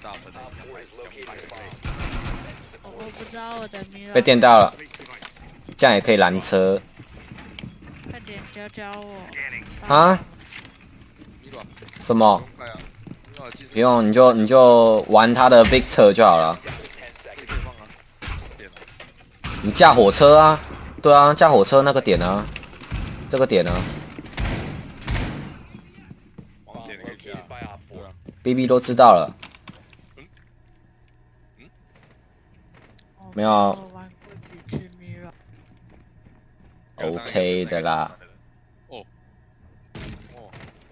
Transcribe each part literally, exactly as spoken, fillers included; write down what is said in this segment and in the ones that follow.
大声的， 我不知道我的米被电到了，这样也可以拦车。 快点教教我。 啊？什么？不用，你就你就玩他的 Victor 就好了。你架火车啊？对啊，架火车那个点啊，这个点啊。B B 都知道了。没有。OK 的啦。 哦。哦。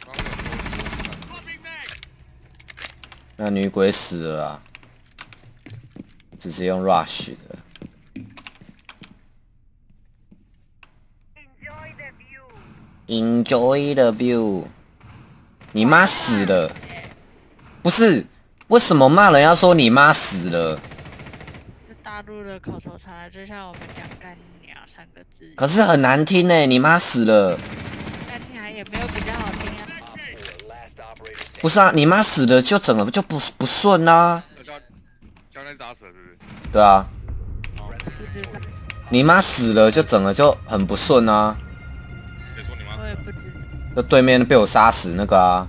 那女鬼死了啊！直接用 rush 的。Enjoy the view。你妈死了！不是，为什么骂人要说你妈死了？ 是大陆的口头禅，就像我们讲“干娘”三个字。 可是很难听呢，你妈死了。 干娘也没有比较好听啊。 不是啊，你妈死了就整个就不不顺啊。 教练打死了是不是？ 对啊。 不知道。 你妈死了就整个就很不顺啊。 谁说你妈死了？ 我也不知道。 就对面被我杀死那个啊，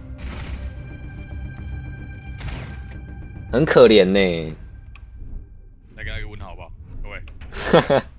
很可怜呢。 来给他一个问号好不好，各位？